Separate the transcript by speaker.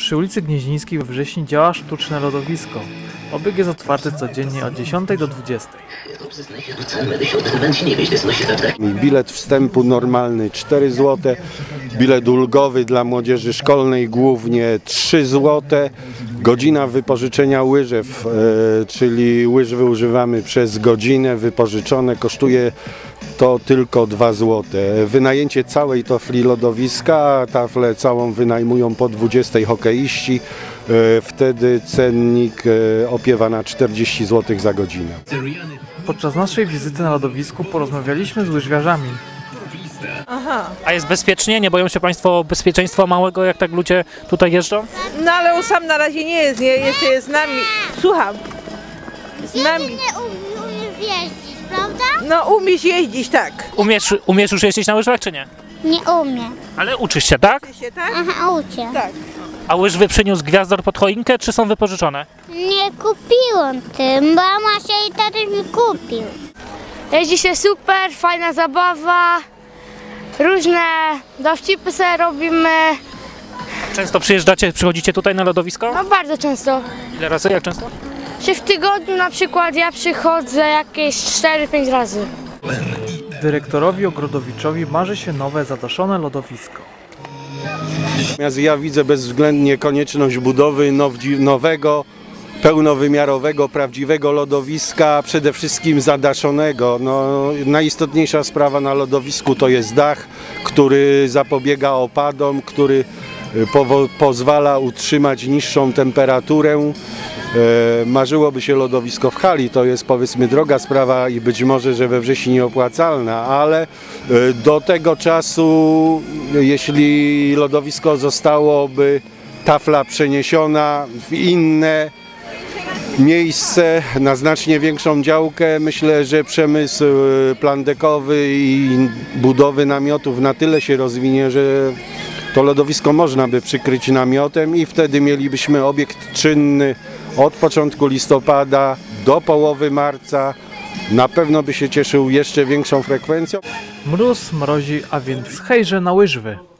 Speaker 1: Przy ulicy Gnieźnieńskiej we Wrześni działa sztuczne lodowisko. Obieg jest otwarty codziennie od 10 do 20.
Speaker 2: Bilet wstępu normalny 4 zł, bilet ulgowy dla młodzieży szkolnej głównie 3 zł. Godzina wypożyczenia łyżew, czyli łyżwy używamy przez godzinę, wypożyczone, kosztuje to tylko 2 zł. Wynajęcie całej tafli lodowiska, a taflę całą wynajmują po 20 hokeiści. Wtedy cennik opiewa na 40 zł za godzinę.
Speaker 1: Podczas naszej wizyty na lodowisku porozmawialiśmy z łyżwiarzami.
Speaker 3: A jest bezpiecznie? Nie boją się Państwo bezpieczeństwa małego, jak tak ludzie tutaj jeżdżą?
Speaker 4: No ale on sam na razie nie jest, jeszcze jest z nami. Słucham. Z nami.
Speaker 5: Nie umiesz jeździć, prawda?
Speaker 4: No umiesz jeździć, tak.
Speaker 3: Umiesz już jeździć na łyżwach, czy nie?
Speaker 5: Nie umiem.
Speaker 3: Ale uczysz się, tak?
Speaker 4: Ty się, tak?
Speaker 5: Aha, ucie.
Speaker 4: Tak.
Speaker 3: A łyżwy przyniósł gwiazdor pod choinkę, czy są wypożyczone?
Speaker 5: Nie kupiłam tym, mama się i tatuś mi kupił.
Speaker 6: Jeździ się super, fajna zabawa, różne dowcipy sobie robimy,
Speaker 3: Często przychodzicie tutaj na lodowisko?
Speaker 6: no bardzo często.
Speaker 3: Ile razy, jak często?
Speaker 6: Czy w tygodniu na przykład ja przychodzę jakieś 4-5 razy.
Speaker 1: Dyrektorowi Ogrodowiczowi marzy się nowe, zadaszone lodowisko.
Speaker 2: Natomiast ja widzę bezwzględnie konieczność budowy nowego, pełnowymiarowego, prawdziwego lodowiska, przede wszystkim zadaszonego. No, najistotniejsza sprawa na lodowisku to jest dach, który zapobiega opadom, który pozwala utrzymać niższą temperaturę. Marzyłoby się lodowisko w hali, to jest powiedzmy droga sprawa i być może, że we wrześniu nieopłacalna, ale do tego czasu, jeśli lodowisko zostałoby, tafla przeniesiona w inne miejsce, na znacznie większą działkę, myślę, że przemysł plandekowy i budowy namiotów na tyle się rozwinie, że to lodowisko można by przykryć namiotem i wtedy mielibyśmy obiekt czynny od początku listopada do połowy marca. Na pewno by się cieszył jeszcze większą frekwencją.
Speaker 1: Mróz mrozi, a więc hejże na łyżwy.